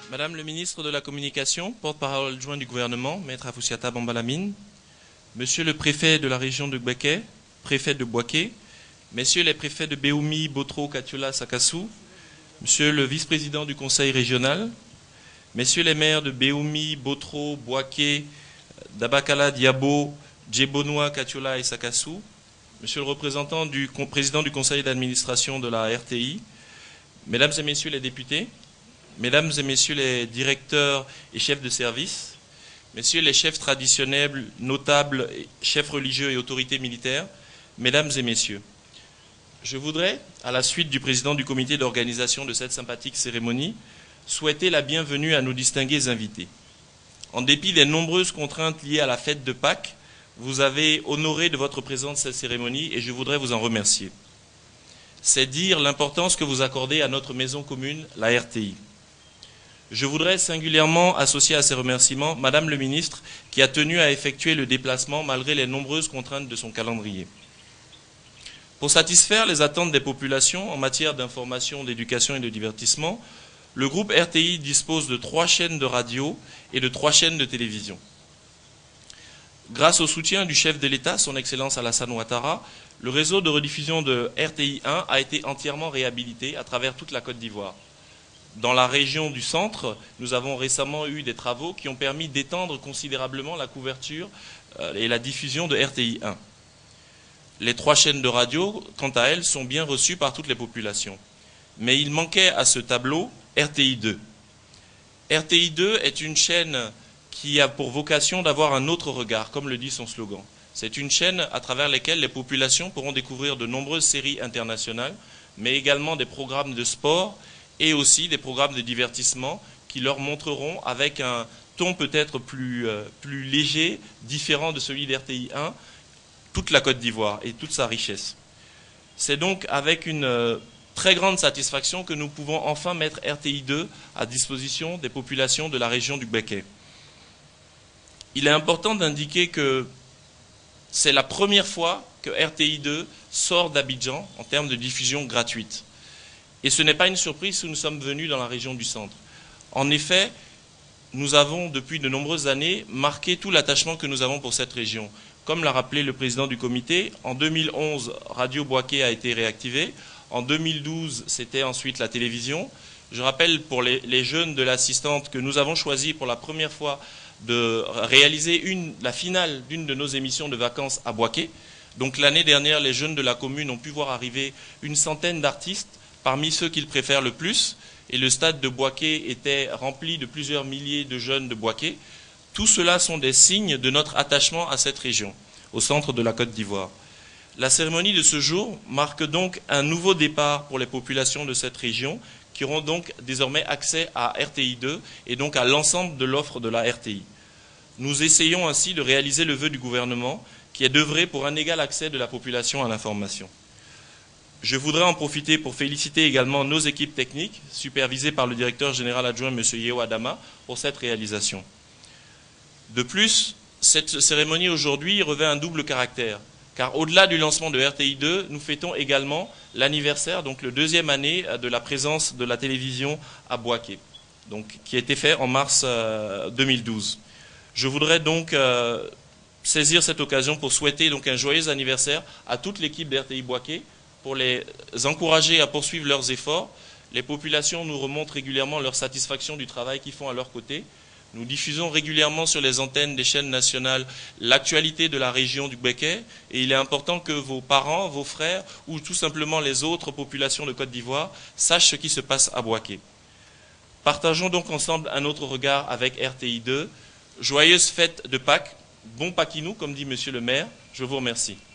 Madame le ministre de la Communication, porte-parole adjoint du gouvernement, Maître Afoussiata Bambalamine, Monsieur le préfet de la région de Gbeke, préfet de Bouaké, Messieurs les préfets de Béoumi, Botro, Katiola, Sakassou, Monsieur le vice-président du conseil régional, Messieurs les maires de Béoumi, Botro, Bouaké, Dabakala, Diabo, Djebonoua, Katiola et Sakassou, Monsieur le représentant du président du conseil d'administration de la RTI, Mesdames et Messieurs les députés, Mesdames et Messieurs les directeurs et chefs de service, Messieurs les chefs traditionnels, notables, chefs religieux et autorités militaires, Mesdames et Messieurs, je voudrais, à la suite du président du comité d'organisation de cette sympathique cérémonie, souhaiter la bienvenue à nos distingués invités. En dépit des nombreuses contraintes liées à la fête de Pâques, vous avez honoré de votre présence cette cérémonie et je voudrais vous en remercier. C'est dire l'importance que vous accordez à notre maison commune, la RTI. Je voudrais singulièrement associer à ces remerciements Madame le ministre qui a tenu à effectuer le déplacement malgré les nombreuses contraintes de son calendrier. Pour satisfaire les attentes des populations en matière d'information, d'éducation et de divertissement, le groupe RTI dispose de 3 chaînes de radio et de 3 chaînes de télévision. Grâce au soutien du chef de l'État, son Excellence Alassane Ouattara, le réseau de rediffusion de RTI 1 a été entièrement réhabilité à travers toute la Côte d'Ivoire. Dans la région du centre, nous avons récemment eu des travaux qui ont permis d'étendre considérablement la couverture et la diffusion de RTI 1. Les 3 chaînes de radio, quant à elles, sont bien reçues par toutes les populations. Mais il manquait à ce tableau RTI 2. RTI 2 est une chaîne qui a pour vocation d'avoir un autre regard, comme le dit son slogan. C'est une chaîne à travers laquelle les populations pourront découvrir de nombreuses séries internationales, mais également des programmes de sport et aussi des programmes de divertissement qui leur montreront avec un ton peut-être plus léger, différent de celui d'RTI 1, toute la Côte d'Ivoire et toute sa richesse. C'est donc avec une très grande satisfaction que nous pouvons enfin mettre RTI 2 à disposition des populations de la région du Gbeke. Il est important d'indiquer que c'est la première fois que RTI 2 sort d'Abidjan en termes de diffusion gratuite. Et ce n'est pas une surprise si nous sommes venus dans la région du centre. En effet, nous avons depuis de nombreuses années marqué tout l'attachement que nous avons pour cette région. Comme l'a rappelé le président du comité, en 2011, Radio Bouaké a été réactivée. En 2012, c'était ensuite la télévision. Je rappelle pour les jeunes de l'assistante que nous avons choisi pour la première fois de réaliser la finale d'une de nos émissions de vacances à Bouaké. Donc l'année dernière, les jeunes de la commune ont pu voir arriver une centaine d'artistes parmi ceux qu'ils préfèrent le plus. Et le stade de Bouaké était rempli de plusieurs milliers de jeunes de Bouaké. Tout cela sont des signes de notre attachement à cette région, au centre de la Côte d'Ivoire. La cérémonie de ce jour marque donc un nouveau départ pour les populations de cette région qui auront donc désormais accès à RTI 2 et donc à l'ensemble de l'offre de la RTI. Nous essayons ainsi de réaliser le vœu du gouvernement qui est d'œuvrer pour un égal accès de la population à l'information. Je voudrais en profiter pour féliciter également nos équipes techniques, supervisées par le directeur général adjoint M. Yeo Adama, pour cette réalisation. De plus, cette cérémonie aujourd'hui revêt un double caractère, car au-delà du lancement de RTI 2, nous fêtons également l'anniversaire, donc le 2e année de la présence de la télévision à Bouaké, qui a été fait en mars 2012. Je voudrais donc saisir cette occasion pour souhaiter donc un joyeux anniversaire à toute l'équipe d'RTI Bouaké, pour les encourager à poursuivre leurs efforts. Les populations nous remontent régulièrement leur satisfaction du travail qu'ils font à leur côté. Nous diffusons régulièrement sur les antennes des chaînes nationales l'actualité de la région du Gbeke et il est important que vos parents, vos frères ou tout simplement les autres populations de Côte d'Ivoire sachent ce qui se passe à Bouaké. Partageons donc ensemble un autre regard avec RTI 2. Joyeuse fête de Pâques, bon Paquinou comme dit Monsieur le maire, je vous remercie.